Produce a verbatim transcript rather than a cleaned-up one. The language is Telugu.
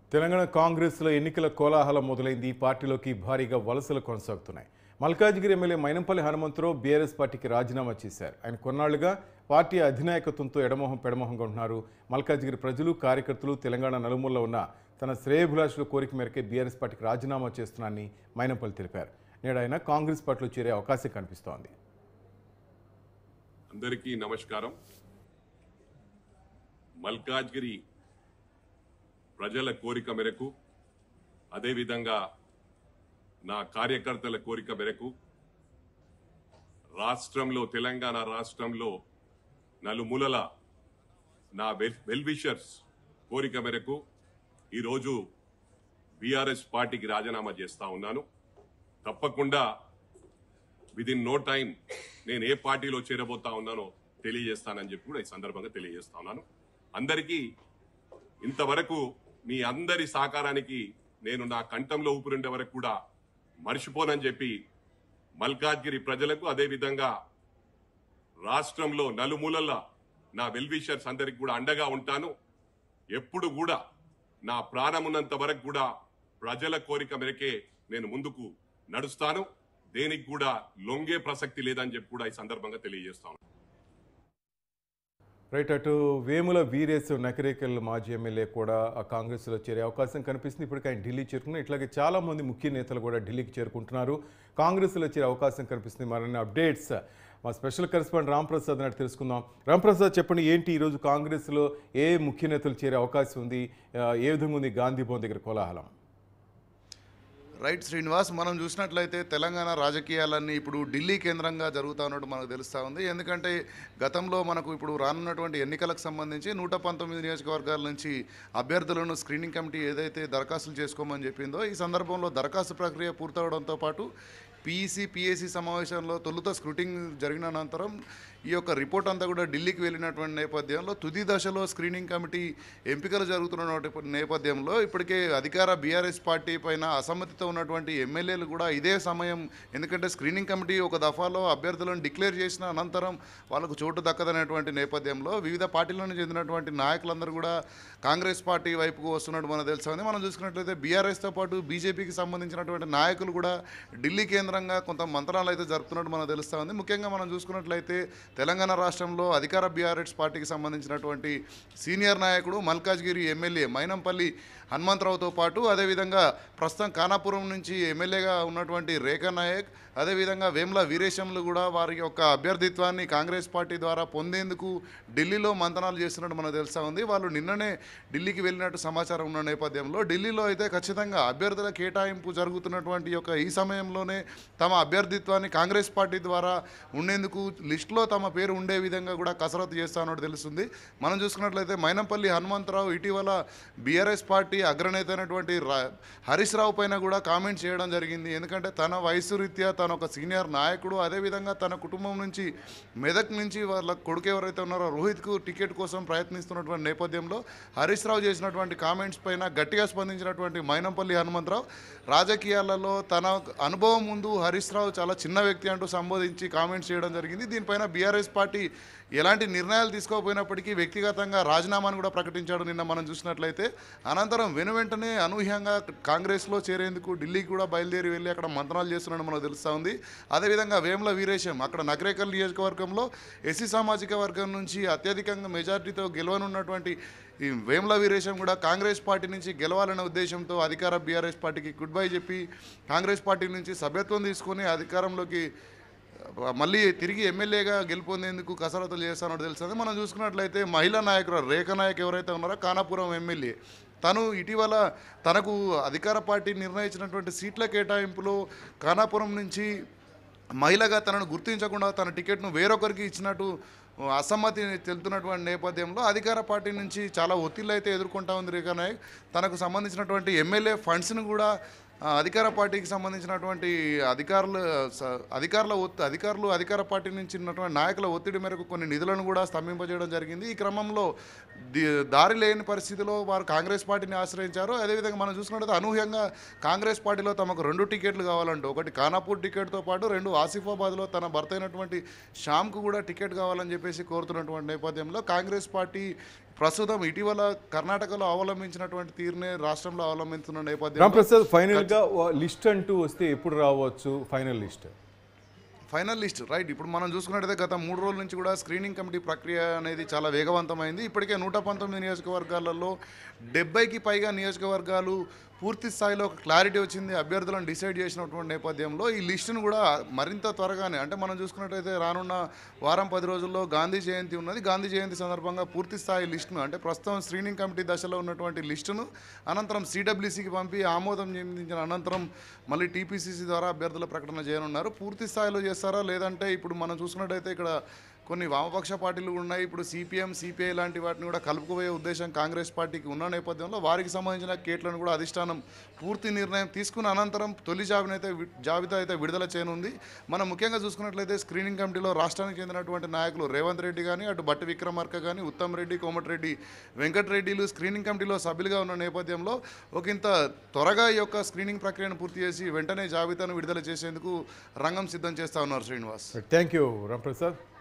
తెలంగాణ కాంగ్రెస్లో ఎన్నికల కోలాహలం మొదలైంది. పార్టీలోకి భారీగా వలసలు కొనసాగుతున్నాయి. మల్కాజ్గిరి ఎమ్మెల్యే మైనంపల్లి హనుమంతరావు బీఆర్ఎస్ పార్టీకి రాజీనామా చేశారు. ఆయన కొన్నాళ్లుగా పార్టీ అధినాయకత్వంతో ఎడమొహం పెడమొహంగా ఉంటున్నారు. మల్కాజ్గిరి ప్రజలు, కార్యకర్తలు తెలంగాణ నలుమూలలో ఉన్న తన శ్రేయభిలాషుల కోరిక మేరకే బీఆర్ఎస్ పార్టీకి రాజీనామా చేస్తున్నానని మైనంపల్లి తెలిపారు. నేడు ఆయన కాంగ్రెస్ పార్టీలో చేరే అవకాశం కనిపిస్తోంది. అందరికీ నమస్కారం. మల్కాజ్గిరి ప్రజల కోరిక మేరకు, అదేవిధంగా నా కార్యకర్తల కోరిక మేరకు రాష్ట్రంలో తెలంగాణ రాష్ట్రంలో నలుమూలల నా వెల్ విషర్స్ కోరిక మేరకు ఈరోజు బీఆర్ఎస్ పార్టీకి రాజీనామా చేస్తా ఉన్నాను. తప్పకుండా విదిన్ నో టైం నేను ఏ పార్టీలో చేరబోతా ఉన్నానో తెలియజేస్తానని చెప్పి కూడా ఈ సందర్భంగా తెలియజేస్తా ఉన్నాను. అందరికీ ఇంతవరకు మీ అందరి సహకారానికి నేను నా కంఠంలో ఊపిరిండే వరకు కూడా మర్చిపోనని చెప్పి మల్కాజ్గిరి ప్రజలకు, అదేవిధంగా రాష్ట్రంలో నలుమూలల నా వెల్ విషర్స్ అందరికి కూడా అండగా ఉంటాను. ఎప్పుడు కూడా నా ప్రాణమున్నంత వరకు కూడా ప్రజల కోరిక మేరకే నేను ముందుకు నడుస్తాను. దేనికి కూడా లొంగే ప్రసక్తి లేదని చెప్పి కూడా ఈ సందర్భంగా తెలియజేస్తాను. రైట్, అటు వేముల వీరేశ్ నకరేకల్ మాజీ ఎమ్మెల్యే కూడా ఆ కాంగ్రెస్లో చేరే అవకాశం కనిపిస్తుంది. ఇప్పటికి ఆయన ఢిల్లీ చేరుకున్నారు. ఇట్లాగే చాలామంది ముఖ్య నేతలు కూడా ఢిల్లీకి చేరుకుంటున్నారు. కాంగ్రెస్లో చేరే అవకాశం కనిపిస్తుంది. మరిన్ని అప్డేట్స్ మా స్పెషల్ కరెస్పాండెంట్ రాంప్రసాద్ నాటి తెలుసుకుందాం. రాంప్రసాద్, చెప్పండి, ఏంటి ఈరోజు కాంగ్రెస్లో ఏ ముఖ్య నేతలు చేరే అవకాశం ఉంది? ఏ విధంగా ఉంది గాంధీ భవన్ దగ్గర కోలాహలం? రైట్ శ్రీనివాస్, మనం చూసినట్లయితే తెలంగాణ రాజకీయాలన్నీ ఇప్పుడు ఢిల్లీ కేంద్రంగా జరుగుతూ ఉన్నట్టు మనకు తెలుస్తూ ఉంది. ఎందుకంటే గతంలో మనకు ఇప్పుడు రానున్నటువంటి ఎన్నికలకు సంబంధించి నూట పంతొమ్మిది నియోజకవర్గాల నుంచి అభ్యర్థులను స్క్రీనింగ్ కమిటీ ఏదైతే దరఖాస్తులు చేసుకోమని చెప్పిందో, ఈ సందర్భంలో దరఖాస్తు ప్రక్రియ పూర్తవడంతో పాటు పీఈసీ పీఏసీ సమావేశంలో తొలుత స్క్రూటింగ్ జరిగిన అనంతరం ఈ యొక్క రిపోర్ట్ అంతా కూడా ఢిల్లీకి వెళ్ళినటువంటి నేపథ్యంలో తుది దశలో స్క్రీనింగ్ కమిటీ ఎంపికలు జరుగుతున్న నేపథ్యంలో ఇప్పటికే అధికార బీఆర్ఎస్ పార్టీ పైన అసమ్మతితో ఉన్నటువంటి ఎమ్మెల్యేలు కూడా ఇదే సమయం, ఎందుకంటే స్క్రీనింగ్ కమిటీ ఒక దఫాలో అభ్యర్థులను డిక్లేర్ చేసిన అనంతరం వాళ్ళకు చోటు దక్కదనేటువంటి నేపథ్యంలో వివిధ పార్టీలను చెందినటువంటి నాయకులందరూ కూడా కాంగ్రెస్ పార్టీ వైపుకు వస్తున్నట్టు మనకు తెలుస్తుంది. మనం చూసుకున్నట్లయితే బీఆర్ఎస్తో పాటు బీజేపీకి సంబంధించినటువంటి నాయకులు కూడా ఢిల్లీ కేంద్రంగా కొంత మంత్రాలు అయితే జరుపుతున్నట్టు మనకు తెలుస్తూ ఉంది. ముఖ్యంగా మనం చూసుకున్నట్లయితే తెలంగాణ రాష్ట్రంలో అధికార బీఆర్ఎస్ పార్టీకి సంబంధించినటువంటి సీనియర్ నాయకుడు మల్కాజ్గిరి ఎమ్మెల్యే మైనంపల్లి హనుమంతరావుతో పాటు అదేవిధంగా ప్రస్తుతం ఖానాపురం నుంచి ఎమ్మెల్యేగా ఉన్నటువంటి రేఖా నాయక్, అదేవిధంగా వేముల వీరేశంలు కూడా వారి యొక్క అభ్యర్థిత్వాన్ని కాంగ్రెస్ పార్టీ ద్వారా పొందేందుకు ఢిల్లీలో మంతనాలు చేస్తున్నట్టు మనకు తెలుస్తూ ఉంది. వాళ్ళు నిన్ననే ఢిల్లీకి వెళ్ళినట్టు సమాచారం ఉన్న నేపథ్యంలో ఢిల్లీలో అయితే ఖచ్చితంగా అభ్యర్థుల కేటాయింపు జరుగుతున్నటువంటి యొక్క ఈ సమయంలోనే తమ అభ్యర్థిత్వాన్ని కాంగ్రెస్ పార్టీ ద్వారా ఉండేందుకు లిస్టులో తమ పేరు ఉండే విధంగా కూడా కసరత్తు చేస్తానని తెలుస్తుంది. మనం చూసుకున్నట్లయితే మైనంపల్లి హనుమంతరావు ఇటీవల బీఆర్ఎస్ పార్టీ అగ్రనేత అయినటువంటి హరీష్ రావు పైన కూడా కామెంట్ చేయడం జరిగింది. ఎందుకంటే తన వయసు రీత్యా తన ఒక సీనియర్ నాయకుడు, అదేవిధంగా తన కుటుంబం నుంచి మెదక్ నుంచి వాళ్ళ కొడుకు ఎవరైతే ఉన్నారో రోహిత్కు టికెట్ కోసం ప్రయత్నిస్తున్నటువంటి నేపథ్యంలో హరీష్ రావు చేసినటువంటి కామెంట్స్ పైన గట్టిగా స్పందించినటువంటి మైనంపల్లి హనుమంతరావు రాజకీయాలలో తన అనుభవం ముందు హరీష్ రావు చాలా చిన్న వ్యక్తి అంటూ సంబోధించి కామెంట్స్ చేయడం జరిగింది. దీనిపైన బీఆర్ఎస్ పార్టీ ఎలాంటి నిర్ణయాలు తీసుకోకపోయినప్పటికీ వ్యక్తిగతంగా రాజీనామాను కూడా ప్రకటించాడు నిన్న మనం చూసినట్లయితే. అనంతరం వెను వెంటనే అనూహ్యంగా కాంగ్రెస్లో చేరేందుకు ఢిల్లీకి కూడా బయలుదేరి వెళ్ళి అక్కడ మంత్రాలు చేస్తున్నాడు మనకు తెలుస్తూ ఉంది. అదేవిధంగా వేముల వీరేశం అక్కడ నకరేకల్ నియోజకవర్గంలో ఎస్సీ సామాజిక వర్గం నుంచి అత్యధికంగా మెజార్టీతో గెలవనున్నటువంటి ఈ వేముల వీరేశం కూడా కాంగ్రెస్ పార్టీ నుంచి గెలవాలనే ఉద్దేశంతో అధికార బీఆర్ఎస్ పార్టీకి గుడ్ బై చెప్పి కాంగ్రెస్ పార్టీ నుంచి సభ్యత్వం తీసుకొని అధికారంలోకి మళ్ళీ తిరిగి ఎమ్మెల్యేగా గెలుపొందేందుకు కసరత్తులు చేస్తానో తెలుస్తుంది. మనం చూసుకున్నట్లయితే మహిళా నాయకుడు రేఖా నాయక్ ఎవరైతే ఉన్నారో ఖానాపురం ఎమ్మెల్యే, తను ఇటీవల తనకు అధికార పార్టీ నిర్ణయించినటువంటి సీట్ల కేటాయింపులో ఖానాపురం నుంచి మహిళగా తనను గుర్తించకుండా తన టికెట్ను వేరొకరికి ఇచ్చినట్టు అసమ్మతి తెలుతున్నటువంటి నేపథ్యంలో అధికార పార్టీ నుంచి చాలా ఒత్తిళ్ళు అయితే ఎదుర్కొంటా ఉంది రేఖా నాయక్. తనకు సంబంధించినటువంటి ఎమ్మెల్యే ఫండ్స్ను కూడా అధికార పార్టీకి సంబంధించినటువంటి అధికారులు అధికారుల ఒత్తి అధికారులు అధికార పార్టీ నుంచి ఉన్నటువంటి నాయకుల ఒత్తిడి మేరకు కొన్ని నిధులను కూడా స్తంభింపజేయడం జరిగింది. ఈ క్రమంలో దారి లేని పరిస్థితిలో వారు కాంగ్రెస్ పార్టీని ఆశ్రయించారు. అదేవిధంగా మనం చూసుకున్నట్లయితే అనూహ్యంగా కాంగ్రెస్ పార్టీలో తమకు రెండు టికెట్లు కావాలంటూ, ఒకటి ఖానాపూర్ టికెట్తో పాటు రెండు ఆసిఫాబాద్లో తన భర్త అయినటువంటి శ్యామ్కు కూడా టికెట్ కావాలని చెప్పేసి కోరుతున్నటువంటి నేపథ్యంలో కాంగ్రెస్ పార్టీ ప్రస్తుతం ఇటీవల కర్ణాటకలో అవలంబించినటువంటి తీరునే రాష్ట్రంలో అవలంబిస్తున్న నేపథ్యంలో రాంప్రసాద్ ఫైనల్గా లిస్ట్ అంటూ వస్తే ఎప్పుడు రావచ్చు final list? Final list right. ఇప్పుడు మనం చూసుకున్నట్టయితే గత మూడు రోజుల నుంచి కూడా స్క్రీనింగ్ కమిటీ ప్రక్రియ అనేది చాలా వేగవంతమైంది. ఇప్పటికే నూట పంతొమ్మిది నియోజకవర్గాలలో డెబ్బైకి పైగా నియోజకవర్గాలు పూర్తి స్థాయిలో ఒక క్లారిటీ వచ్చింది, అభ్యర్థులను డిసైడ్ చేసినటువంటి నేపథ్యంలో ఈ లిస్టును కూడా మరింత త్వరగానే, అంటే మనం చూసుకున్నట్టయితే రానున్న వారం పది రోజుల్లో గాంధీ జయంతి ఉన్నది. గాంధీ జయంతి సందర్భంగా పూర్తి స్థాయి లిస్టును, అంటే ప్రస్తుతం స్క్రీనింగ్ కమిటీ దశలో ఉన్నటువంటి లిస్టును అనంతరం సిడబ్ల్యూసీకి పంపి ఆమోదం చెందించిన అనంతరం మళ్ళీ టీపీసీసీ ద్వారా అభ్యర్థుల ప్రకటన చేయనున్నారు. పూర్తి స్థాయిలో చేస్తారా లేదంటే ఇప్పుడు మనం చూసుకున్నట్టయితే ఇక్కడ కొన్ని వామపక్ష పార్టీలు ఉన్నాయి. ఇప్పుడు సిపిఎం సిపిఐ లాంటి వాటిని కూడా కలుపుకుపోయే ఉద్దేశం కాంగ్రెస్ పార్టీకి ఉన్న నేపథ్యంలో వారికి సంబంధించిన కేట్లను కూడా అధిష్టానం పూర్తి నిర్ణయం తీసుకున్న అనంతరం తొలి జాబితా అయితే జాబితా అయితే విడుదల చేయనుంది. మనం ముఖ్యంగా చూసుకున్నట్లయితే స్క్రీనింగ్ కమిటీలో రాష్ట్రానికి చెందినటువంటి నాయకులు రేవంత్ రెడ్డి కానీ, అటు బట్టి విక్రమార్క కానీ, ఉత్తమ్ రెడ్డి, కోమటిరెడ్డి వెంకటరెడ్డిలు స్క్రీనింగ్ కమిటీలో సభ్యులుగా ఉన్న నేపథ్యంలో ఒక ఇంత త్వరగా ఈ యొక్క స్క్రీనింగ్ ప్రక్రియను పూర్తి చేసి వెంటనే జాబితాను విడుదల చేసేందుకు రంగం సిద్ధం చేస్తా ఉన్నారు శ్రీనివాస్. Thank you Ramprasad.